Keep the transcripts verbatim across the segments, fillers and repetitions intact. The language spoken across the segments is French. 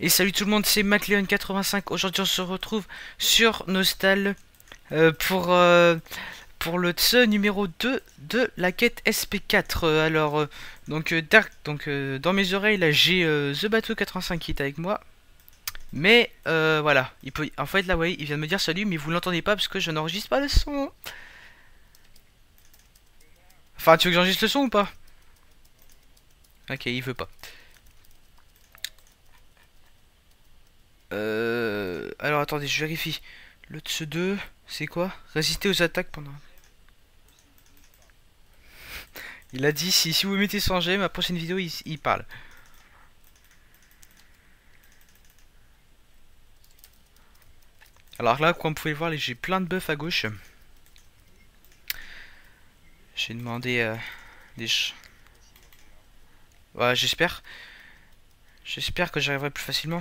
Et salut tout le monde, c'est MacLeon quatre-vingt-cinq. Aujourd'hui on se retrouve sur Nostal euh, pour, euh, pour le T S E numéro deux de la quête S P quatre. Euh, alors, euh, donc, euh, Dark, donc euh, dans mes oreilles là j'ai euh, The Bateau quatre-vingt-cinq qui est avec moi. Mais euh, voilà, il peut, en fait là ouais, il vient de me dire salut mais vous l'entendez pas parce que je n'enregistre pas le son. Enfin tu veux que j'enregistre le son ou pas? Ok, il veut pas. Euh, alors attendez, je vérifie. Le T S E deux, c'est quoi? Résister aux attaques pendant... Il a dit si, si vous mettez sans G, ma prochaine vidéo il, il parle. Alors là, comme vous pouvez le voir, j'ai plein de buffs à gauche. J'ai demandé euh, des... Ouais, j'espère. J'espère que j'arriverai plus facilement.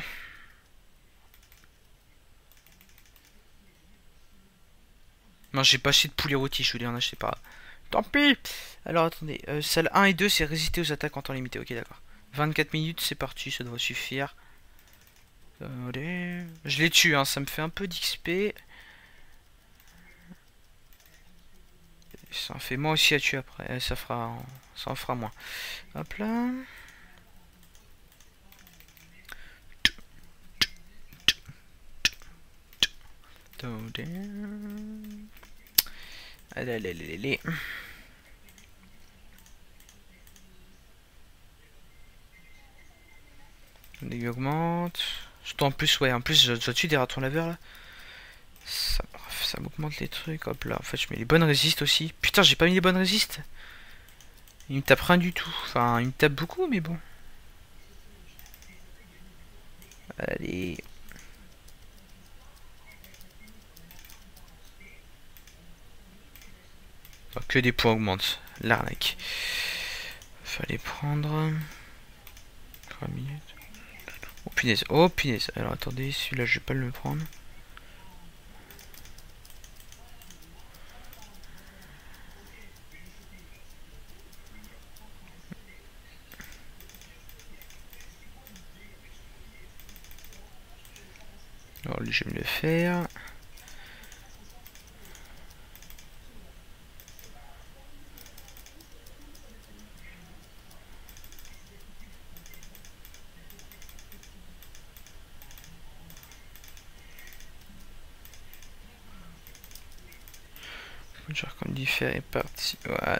Non, j'ai pas acheté de poulet rôti, je voulais en acheter pas. Tant pis. Alors attendez, euh, celle un et deux c'est résister aux attaques en temps limité, ok d'accord. vingt-quatre minutes, c'est parti, ça devrait suffire. Allez. Je les tue, hein, ça me fait un peu d'X P. Ça en fait moins aussi à tuer après, ça fera, ça en fera moins. Hop là. Allez, allez, allez, allez. Les augmente. Surtout en plus, ouais, en plus, je dois tuer des ratons laveurs là. Ça, ça m'augmente les trucs. Hop là, en fait, je mets les bonnes résistes aussi. Putain, j'ai pas mis les bonnes résistes. Il me tape rien du tout. Enfin, il me tape beaucoup, mais bon. Allez. Oh, que des points augmentent. L'arnaque. Fallait prendre... trois minutes. Oh punaise, oh punaise. Alors attendez, celui-là je vais pas le prendre. Alors lui je vais me le faire. Genre comme dit faire est parti. Voilà.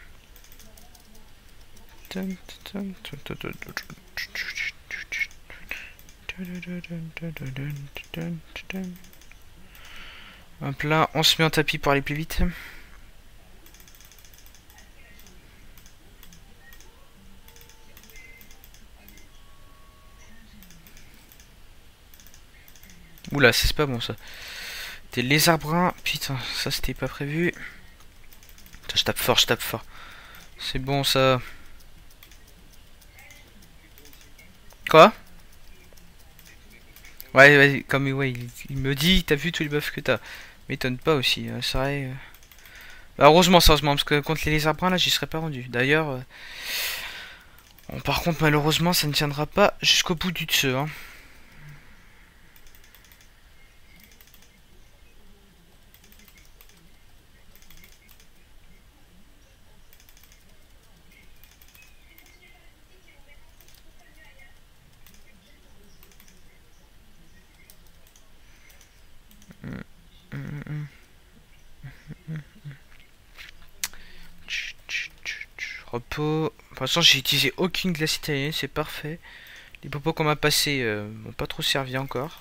Hop là, on se met en tapis pour aller plus vite. Oula, c'est pas bon ça. Des lézards bruns, putain, ça c'était pas prévu. Putain, je tape fort, je tape fort. C'est bon ça. Quoi? Ouais, ouais, comme ouais, il, il me dit, t'as vu tous les buffs que t'as. M'étonne pas aussi, euh, c'est vrai. Euh... Bah, heureusement, sérieusement, parce que contre les lézards bruns là, j'y serais pas rendu. D'ailleurs, euh... bon, par contre, malheureusement, ça ne tiendra pas jusqu'au bout du dessus, hein. Repos. Pour l'instant, j'ai utilisé aucune glace italienne, c'est parfait. Les popos qu'on m'a passés euh, m'ont pas trop servi encore.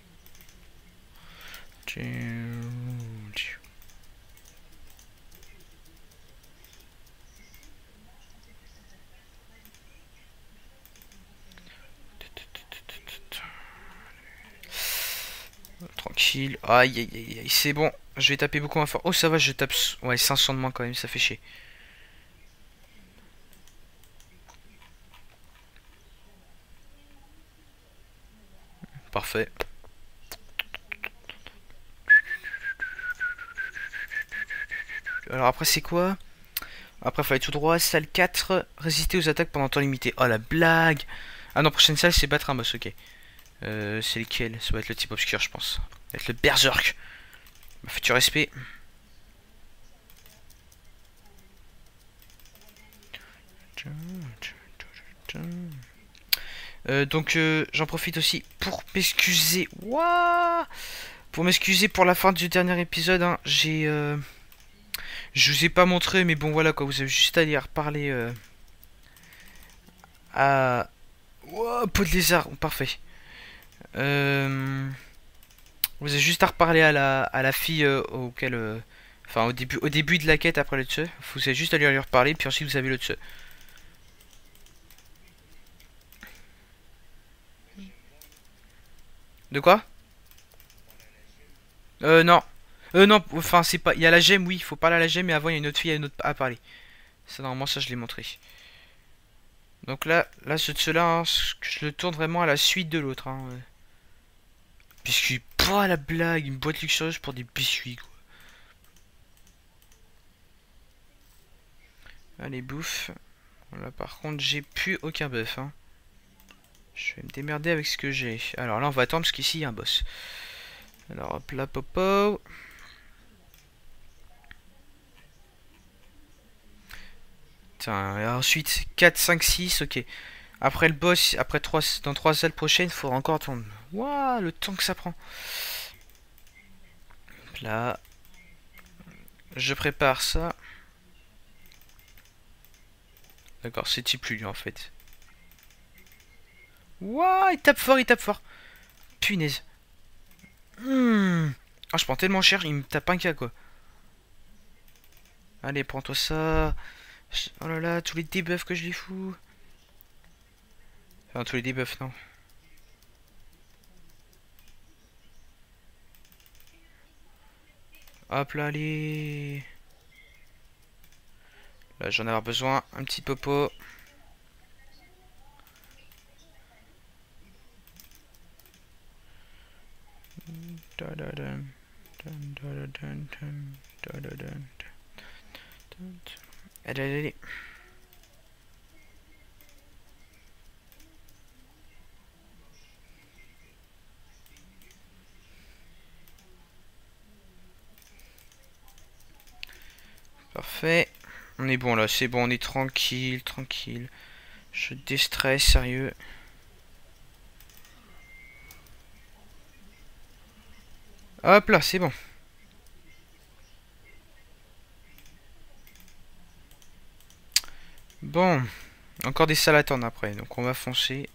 Tranquille. Aïe aïe aïe aïe, c'est bon. Je vais taper beaucoup moins fort. Oh, ça va, je tape. Ouais, cinq cents de moins quand même, ça fait chier. Parfait. Alors après, c'est quoi? Après, il faut aller tout droit. Salle quatre. Résister aux attaques pendant un temps limité. Oh la blague. Ah non, prochaine salle, c'est battre un boss, ok. Euh, c'est lequel? Ça va être le type obscur, je pense. Ça va être le Berserk. Bah, fais-tu respect. Euh, donc euh, j'en profite aussi pour m'excuser. Waouh, pour m'excuser pour la fin du dernier épisode. Hein. J'ai, euh, je vous ai pas montré, mais bon voilà quoi. Vous avez juste à y reparler euh, à. Wow, peau de lézard, parfait. Euh, vous avez juste à reparler à la, à la fille euh, auquel, euh, enfin au début, au début de la quête après le tse. Vous avez juste à lui, lui reparler, puis ensuite vous avez le tse. De quoi? Euh, non. Euh, non, enfin, c'est pas. Il y a la gemme, oui, il faut parler à la gemme, mais avant, il y a une autre fille à, une autre... à parler. Ça, normalement, ça, je l'ai montré. Donc là, là, ce cela, hein, je le tourne vraiment à la suite de l'autre. Hein. Biscuit, pas la blague, une boîte luxueuse pour des biscuits, quoi. Allez, bouffe. Là, par contre, j'ai plus aucun buff. Hein. Je vais me démerder avec ce que j'ai. Alors là, on va attendre parce qu'ici, il y a un boss. Alors, hop là, popo. Putain, et ensuite, quatre, cinq, six, ok. Après le boss, après trois, dans trois salles prochaines, il faudra encore attendre. Waouh, le temps que ça prend. Là, je prépare ça. D'accord, c'est type lui en fait. Waouh, il tape fort, il tape fort. Punaise. Hmm. Ah, je prends tellement cher, il me tape un K quoi. Allez, prends-toi ça. Oh là là, tous les debuffs que je lui fous. Enfin, tous les debuffs, non. Hop là, allez. Là, j'en ai avoir besoin. Un petit popo. Allez, allez, allez. Parfait. On est bon là, c'est bon, on est tranquille, tranquille. Je déstresse, sérieux. Hop là, c'est bon. Bon, encore des salles à attendre après, donc on va foncer.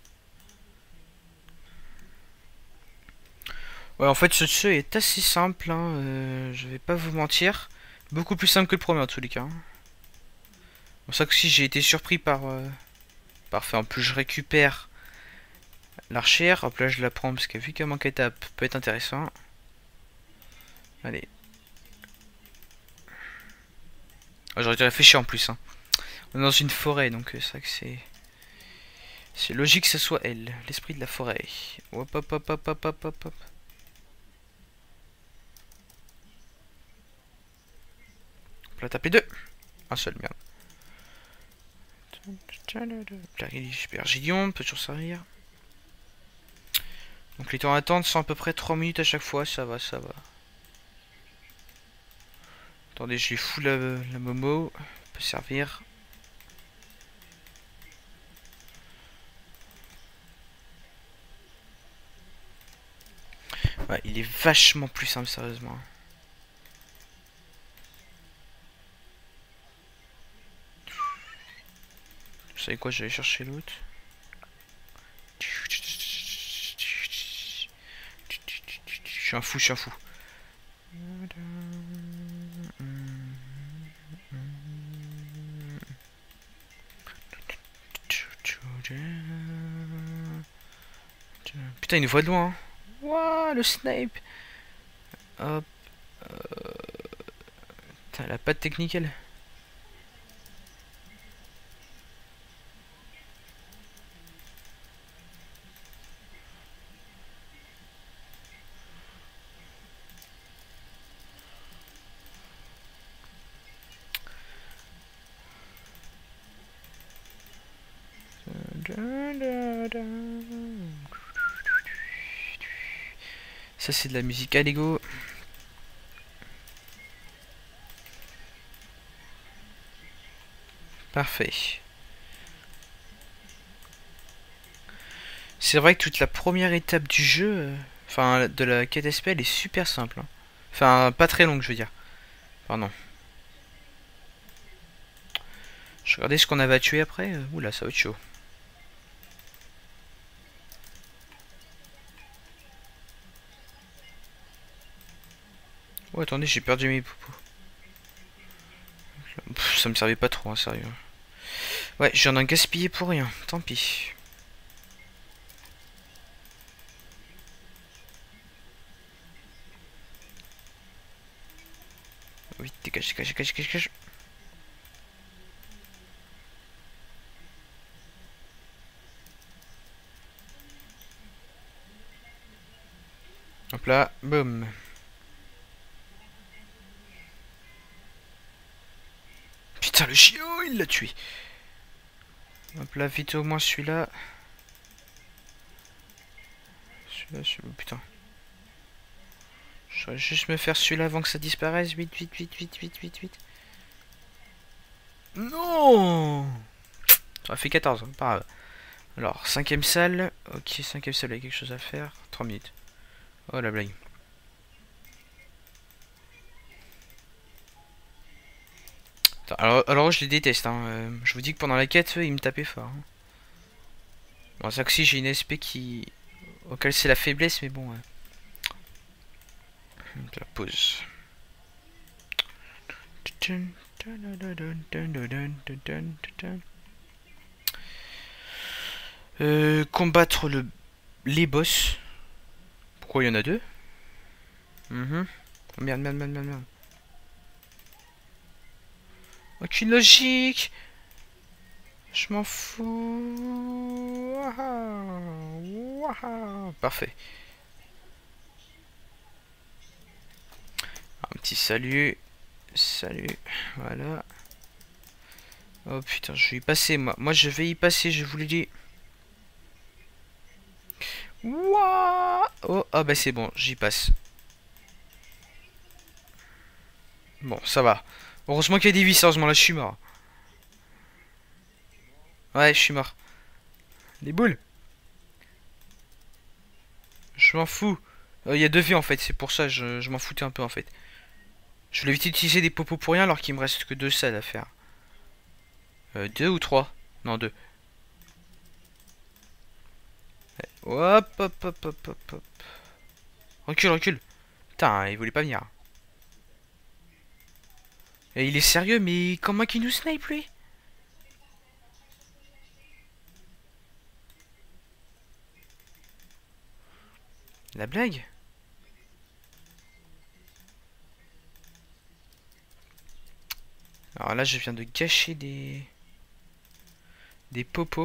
Ouais, en fait, ce jeu est assez simple, hein, euh, je vais pas vous mentir. Beaucoup plus simple que le premier en tous les cas. C'est pour ça que si j'ai été surpris par... Euh... Parfait, en plus je récupère l'archère. Hop là, je la prends parce que vu qu'elle manque étape, peut être intéressant. Allez. Ah, j'aurais dû réfléchir en plus. Hein. On est dans une forêt, donc c'est vrai que c'est... C'est logique que ce soit elle, l'esprit de la forêt. Hop hop hop hop hop hop hop hop. On peut la taper deux. Un seul, merde. Super Gideon, peut toujours servir. Donc les temps d'attente sont à peu près trois minutes à chaque fois, ça va, ça va. Attendez, je lui fous la, la Momo, peut servir. Ouais, il est vachement plus simple, sérieusement. Vous savez quoi, je vais aller chercher l'autre. Je suis un fou, je suis un fou. Putain, il nous voit de loin. Hein. Wouah, le snipe. Hop. Euh... Putain, elle a pas de technique, elle. Ça c'est de la musique. Allez go. Parfait. C'est vrai que toute la première étape du jeu, euh, enfin de la quête S P, elle est super simple. Hein. Enfin, pas très longue, je veux dire. Pardon. Je regardais ce qu'on avait à tuer après. Euh, oula, ça va être chaud. Oh, attendez, j'ai perdu mes poupous. Pff, ça me servait pas trop, hein, sérieux. Ouais, j'en ai gaspillé pour rien. Tant pis. Oui, dégage, dégage, dégage, dégage. Hop là, boum. Putain, le chiot, il l'a tué. Hop là, vite au moins celui-là. Celui-là, celui-là, putain. Je vais juste me faire celui-là avant que ça disparaisse. Vite, vite, vite, vite, vite, vite, vite. Non! Ça a fait quatorze, hein, pas grave. Alors, cinquième salle. Ok, cinquième salle, il y a quelque chose à faire. trois minutes. Oh la blague. Attends, alors, alors, je les déteste. Hein. Euh, je vous dis que pendant la quête, eux, ils me tapaient fort. Hein. Bon, ça que si j'ai une S P qui... auquel c'est la faiblesse, mais bon. Ouais. La pause. Euh, combattre le... les boss. Pourquoi il y en a deux? mm-hmm. Oh, merde, merde, merde, merde, merde. Aucune logique. Je m'en fous. Parfait. Un petit salut. Salut. Voilà. Oh putain, je vais y passer moi. Moi je vais y passer, je vous le dis. Ouah. Oh, ah bah c'est bon, j'y passe. Bon, ça va. Heureusement qu'il y a des vis, sérieusement là je suis mort. Ouais, je suis mort. Des boules. Je m'en fous. Il euh, y a deux vies en fait, c'est pour ça je, je m'en foutais un peu en fait. Je voulais vite utiliser des popos pour rien alors qu'il me reste que deux salles à faire. Euh, deux ou trois? Non, deux. Hop, hop, hop, hop, hop, hop. Recule, recule. Putain, il voulait pas venir. Et il est sérieux, mais comment qu'il nous snipe lui? La blague? Alors là, je viens de gâcher des... des popos.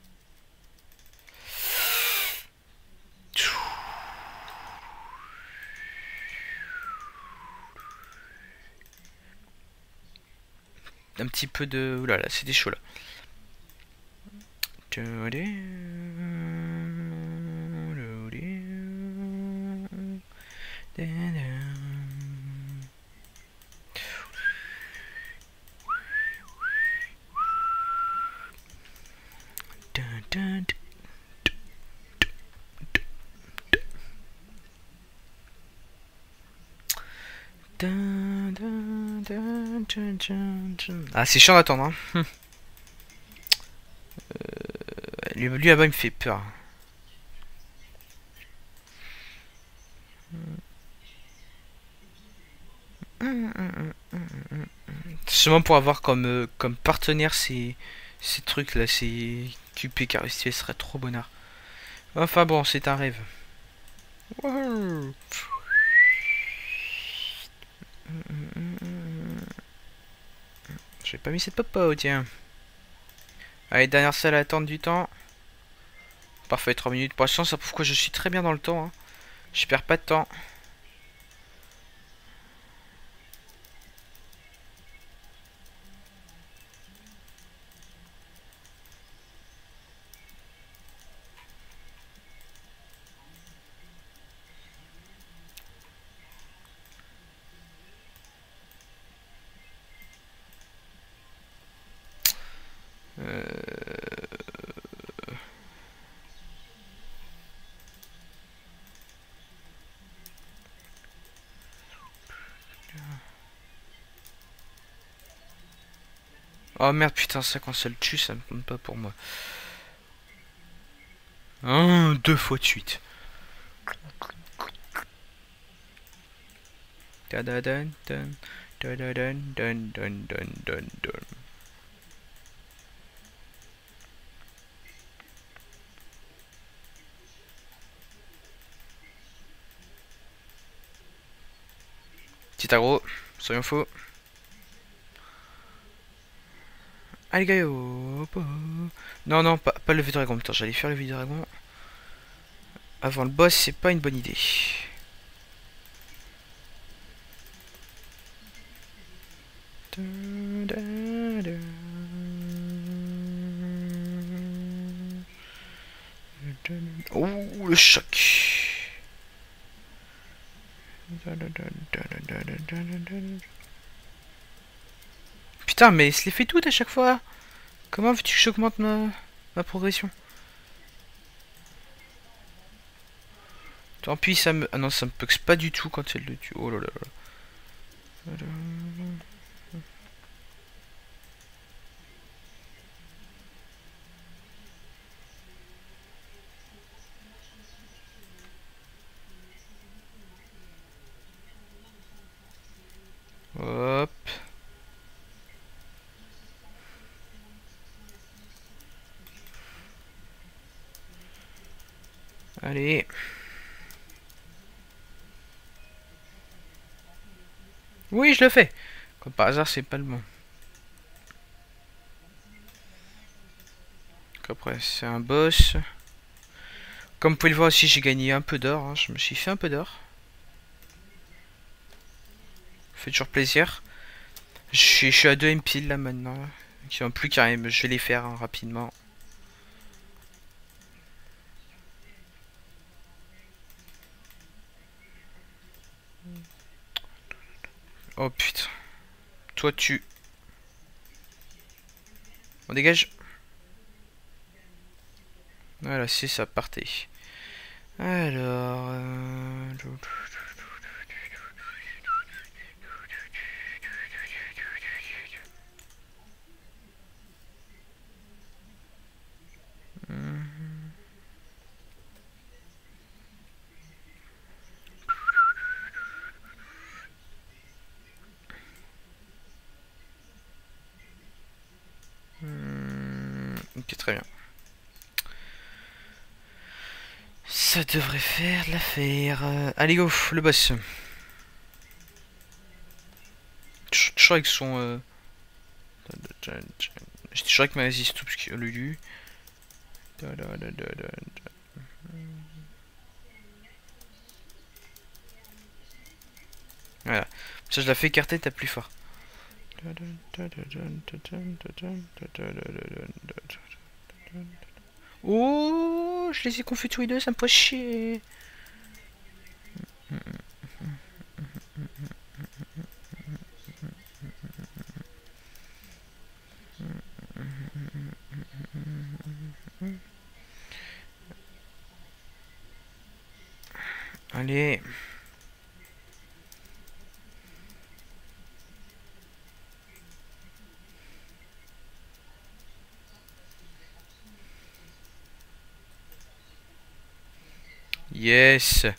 Un petit peu de... Oula, là, c'était chaud là. Ah, c'est chiant d'attendre. Hein. euh, lui, lui là-bas, il me fait peur. Seulement pour avoir comme, euh, comme partenaire ces, ces trucs là, ces Q P Caristier serait trop bonnard. Enfin bon, c'est un rêve. Wow. J'ai pas mis cette popo, tiens. Allez, dernière salle à attendre du temps. Parfait, trois minutes. Pour l'instant, ça prouve que je suis très bien dans le temps. Hein. Je perds pas de temps. Euh... Oh merde, putain, ça quand ça le tue, ça ne compte pas pour moi. Un, deux fois de suite. Ta-da-dan, dan, ta-da-dan, dan, dan, dan, dan, dan. Petit aggro, soyons faux. Allez, gars, hop, hop. Non, non, pas, pas le lever de dragon. Putain, j'allais faire le lever de dragon. Avant le boss, c'est pas une bonne idée. Oh, le choc. Putain, mais se les fait toutes à chaque fois. Comment veux-tu que j'augmente ma, ma progression? Tant pis, ça me... Ah non, ça me puxe pas du tout quand elle le tue. Oh là là là. Hop. Allez. Oui, je le fais. Comme par hasard, c'est pas le bon. Donc après, c'est un boss. Comme vous pouvez le voir aussi, j'ai gagné un peu d'or. Hein. Je me suis fait un peu d'or. Ça fait toujours plaisir. Je suis, je suis à deux M P là maintenant. Qui sont plus qu'à M. Je vais les faire hein, rapidement. Oh putain. Toi tu... On dégage. Voilà, c'est ça, partez. Alors... Euh... Ok, très bien. Ça devrait faire de l'affaire. Euh, allez, go, le boss. Je suis avec son... Euh... Je suis avec ma résiste parce qu'il y a Lulu. Voilà. Ça, je la fais écarter, t'as plus fort. Oh, je les ai confus tous les deux, ça me fait chier. Allez. Yes.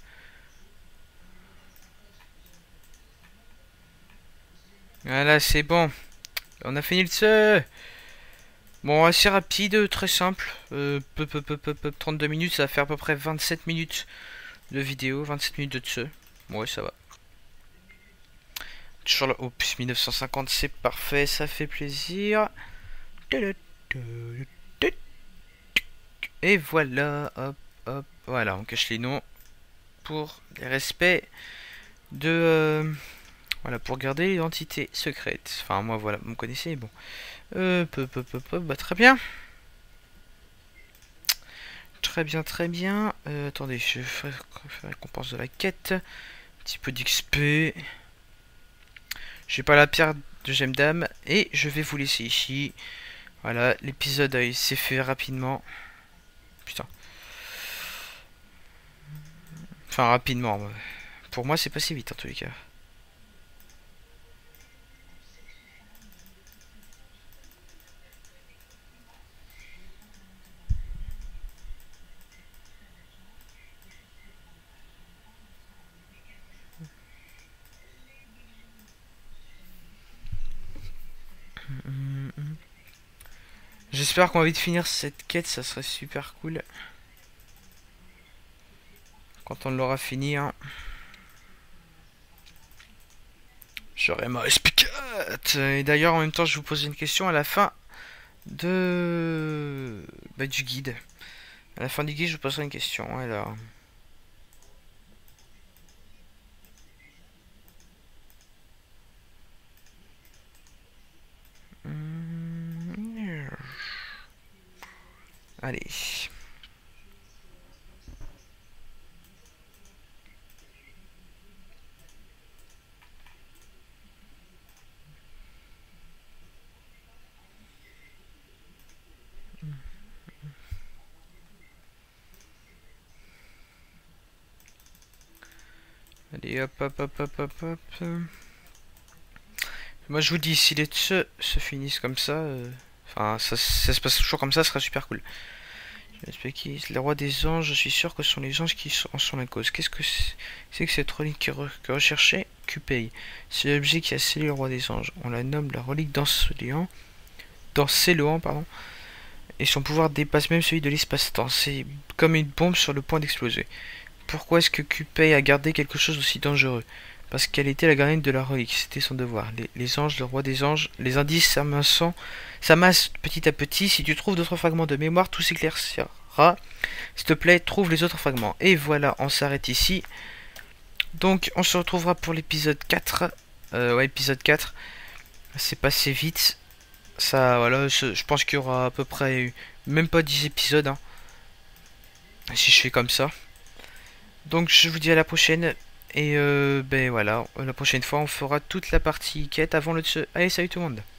Voilà, c'est bon. On a fini le ce. Bon, assez rapide, très simple. Euh, peu, peu, peu, peu, peu, trente-deux minutes, ça va faire à peu près vingt-sept minutes de vidéo, vingt-sept minutes de ce. Ouais, ça va. Toujours là. Oh, plus mille neuf cent cinquante, c'est parfait, ça fait plaisir. Et voilà, hop, hop, voilà, on cache les noms pour les respects de... Euh, voilà, pour garder l'identité secrète. Enfin, moi, voilà, vous me connaissez, bon. Euh, peu, peu, peu, peu, bah, très bien. Très bien, très bien. Euh, attendez, je vais faire la récompense de la quête. Un petit peu d'X P. J'ai pas la pierre de gemme d'âme. Et je vais vous laisser ici. Voilà, l'épisode euh, il s'est fait rapidement. Putain. Enfin, rapidement. Ouais. Pour moi, c'est passé vite en tous les cas. J'espère qu'on va vite finir cette quête, ça serait super cool. Quand on l'aura fini, hein. J'aurai ma S P quatre. Et d'ailleurs, en même temps, je vous pose une question à la fin de... Bah, du guide. À la fin du guide, je vous poserai une question. Alors... Allez. Allez, hop, hop, hop, hop, hop, hop. Moi, je vous dis, si les Tse se finissent comme ça, euh, enfin, ça, ça se passe toujours comme ça, ce sera super cool. Les rois des anges, je suis sûr que ce sont les anges qui en sont la cause. Qu'est-ce que c'est que cette relique que, re, que recherchait Cupei? C'est l'objet qui a scellé le roi des anges. On la nomme la relique d'Ancéloan, d'Ancéloan, pardon. Et son pouvoir dépasse même celui de l'espace-temps. C'est comme une bombe sur le point d'exploser. Pourquoi est-ce que Cupei a gardé quelque chose d'aussi dangereux? Parce qu'elle était la gardienne de la relique, c'était son devoir. Les, les anges, le roi des anges, les indices s'amassant, s'amassent petit à petit. Si tu trouves d'autres fragments de mémoire, tout s'éclaircira. S'il te plaît, trouve les autres fragments. Et voilà, on s'arrête ici. Donc, on se retrouvera pour l'épisode quatre. Euh, ouais, épisode quatre. C'est passé vite. Ça, voilà, je, je pense qu'il y aura à peu près même pas dix épisodes. Hein, si je fais comme ça. Donc, je vous dis à la prochaine. Et euh, ben voilà, la prochaine fois on fera toute la partie quête avant le... Allez, salut tout le monde!